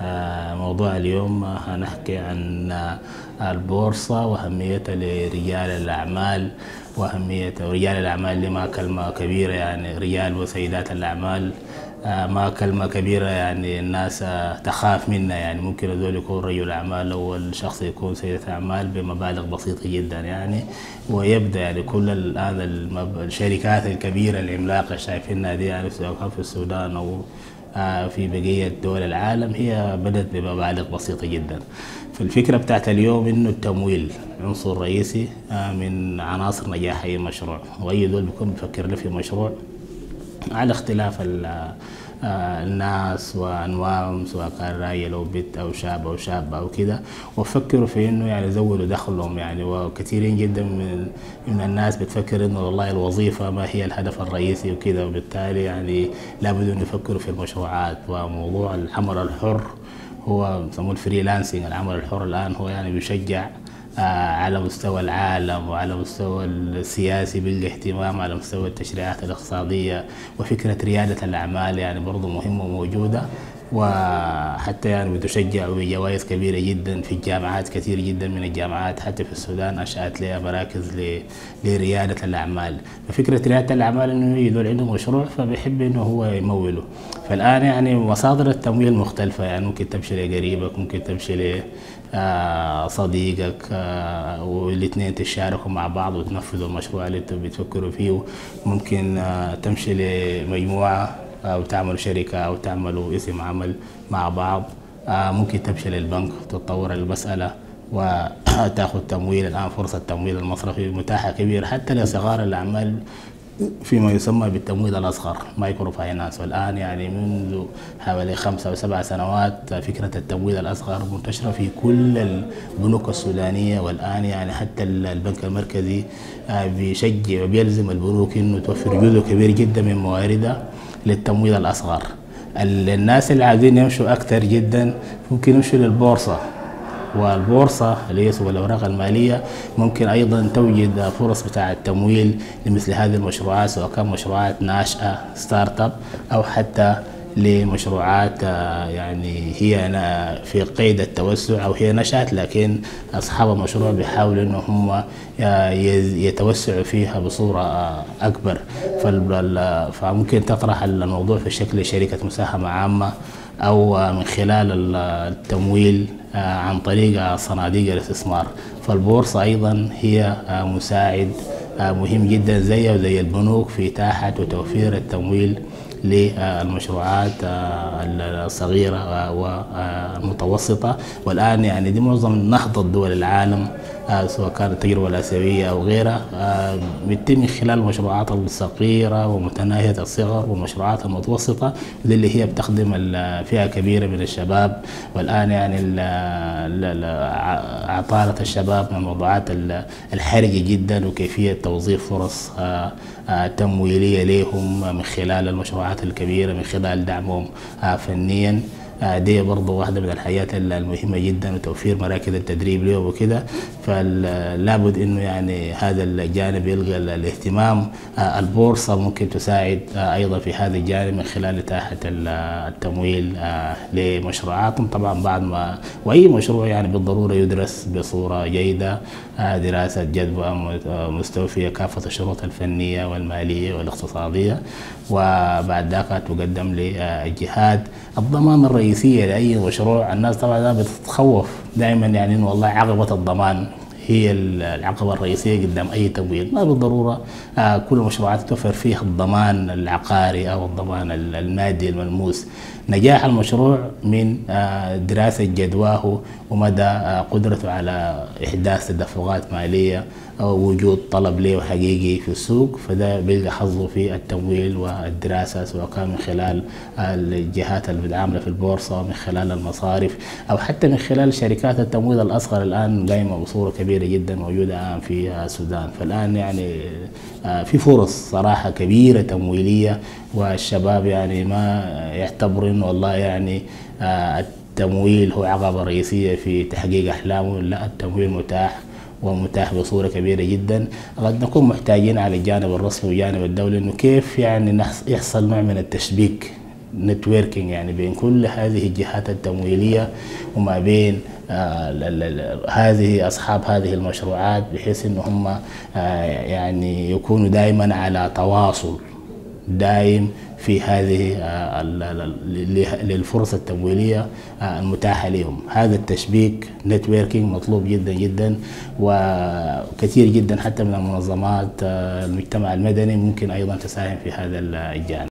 موضوع اليوم هنحكي عن البورصة وأهميتها لرجال الأعمال، وأهمية رجال الأعمال دي ما كلمة كبيرة، يعني رجال وسيدات الأعمال ما كلمة كبيرة، يعني الناس تخاف منها. يعني ممكن هذول يكون رجل أعمال أو الشخص يكون سيدة أعمال بمبالغ بسيطة جدا يعني. ويبدأ يعني كل الآن الشركات الكبيرة العملاقة شايفينها دي، يعني سواء في السودان أو في بقية دول العالم، هي بدأت بمبالغ بسيطة جدا. فالفكرة بتاعت اليوم إنه التمويل عنصر رئيسي من عناصر نجاح أي مشروع، وأي دول بيكون بيفكر له في مشروع على اختلاف الناس وانواعهم، سواء كان راجل او بنت او شاب او شابه او كده، وفكروا في انه يعني يزودوا دخلهم يعني. وكثيرين جدا من الناس بتفكر انه والله الوظيفه ما هي الهدف الرئيسي وكده، وبالتالي يعني لابد ان يفكروا في المشروعات. وموضوع العمل الحر هو بيسموه الفريلانسنج، العمل الحر الان هو يعني بيشجع على مستوى العالم، وعلى مستوى السياسي بالاهتمام، على مستوى التشريعات الاقتصادية، وفكرة ريادة الأعمال يعني برضو مهمة وموجودة. وحتى يعني بتشجع بجوائز كبيرة جدا في الجامعات. كثير جدا من الجامعات حتى في السودان أنشأت لها مراكز لريادة الأعمال. ففكرة ريادة الأعمال إنه يدور عنده مشروع فبيحب إنه هو يموله. فالآن يعني مصادر التمويل مختلفة، يعني ممكن تمشي لقريبك، ممكن تمشي صديقك، والاثنين تشاركوا مع بعض وتنفذوا المشروع اللي انتم بتفكروا فيه. ممكن تمشي لمجموعة أو تعملوا شركة أو تعملوا اسم عمل مع بعض. ممكن تمشي للبنك تتطور المسألة وتاخذ تمويل. الآن فرصة التمويل المصرفي متاحة كبيرة حتى لصغار الأعمال فيما يسمى بالتمويل الأصغر، مايكرو فاينانس. والآن يعني منذ حوالي 5 أو 7 سنوات فكرة التمويل الأصغر منتشرة في كل البنوك السودانية. والآن يعني حتى البنك المركزي بيشجع وبيلزم البنوك إنه توفر جزء كبير جدا من مواردها للتمويل الأصغر. الناس اللي عايزين يمشوا أكثر جدا ممكن يمشوا للبورصة، والبورصة اللي هي سوق الأوراق المالية ممكن أيضا توجد فرص بتاع التمويل لمثل هذه المشروعات، سواء كان مشروعات ناشئة ستارت اب أو حتى لمشروعات يعني هي في قيد التوسع أو هي نشأت، لكن أصحاب المشروع بيحاولوا إنه هم يتوسعوا فيها بصورة أكبر. فممكن تطرح الموضوع في شكل شركة مساهمة عامة، أو من خلال التمويل عن طريق صناديق الاستثمار. فالبورصة أيضا هي مساعد مهم جدا زيه وزي البنوك في إتاحة وتوفير التمويل للمشروعات الصغيرة والمتوسطة. والآن يعني دي معظم نهضة دول العالم، سواء كانت التجربة الآسيوية أو غيرها، بيتم من خلال المشروعات الصغيرة ومتناهية الصغر والمشروعات المتوسطة، ودي اللي هي بتخدم فئة كبيرة من الشباب. والآن يعني عطالة الشباب من الموضوعات الحرجة جدا، وكيفية توظيف فرص تمويلية لهم من خلال المشروعات الكبيرة، من خلال دعمهم فنيا. دي برضه واحدة من الحاجات المهمة جدا، وتوفير مراكز التدريب لهم وكده. فلابد انه يعني هذا الجانب يلقى الاهتمام. البورصة ممكن تساعد ايضا في هذا الجانب من خلال اتاحة التمويل لمشروعاتهم. طبعا بعد ما واي مشروع يعني بالضرورة يدرس بصورة جيدة، دراسة جدوى مستوفية كافة الشروط الفنية والمالية والاقتصادية، وبعد ذاك تقدم للجهات. الضمان الرئيسية لأي مشروع، الناس طبعا بتتخوف دائما يعني إنه والله عقبة الضمان هي العقبة الرئيسية قدام أي تمويل. ما بالضرورة كل المشروعات توفر فيها الضمان العقاري أو الضمان المادي الملموس. نجاح المشروع من دراسة جدواه ومدى قدرته على إحداث تدفقات مالية أو وجود طلب له حقيقي في السوق، فده بيلقى حظه في التمويل والدراسة، سواء كان من خلال الجهات المتعاملة في البورصة، من خلال المصارف، أو حتى من خلال شركات التمويل الأصغر الآن قايمة بصورة كبيرة جدا موجودة الآن في السودان. فالآن يعني في فرص صراحة كبيرة تمويلية، والشباب يعني ما يعتبروا إنه والله يعني التمويل هو عقبة رئيسية في تحقيق أحلامه. لا، التمويل متاح ومتاح بصورة كبيرة جدا. قد نكون محتاجين على الجانب الرسمي والجانب الدولي انه كيف يعني يحصل نوع من التشبيك نتوركينج يعني بين كل هذه الجهات التمويلية وما بين هذه أصحاب هذه المشروعات، بحيث إن هم يعني يكونوا دائما على تواصل دائم في هذه للفرصة التمويلية المتاحة لهم. هذا التشبيك نتوركينج مطلوب جدا جدا، وكثير جدا حتى من المنظمات المجتمع المدني ممكن أيضا تساهم في هذا الجانب.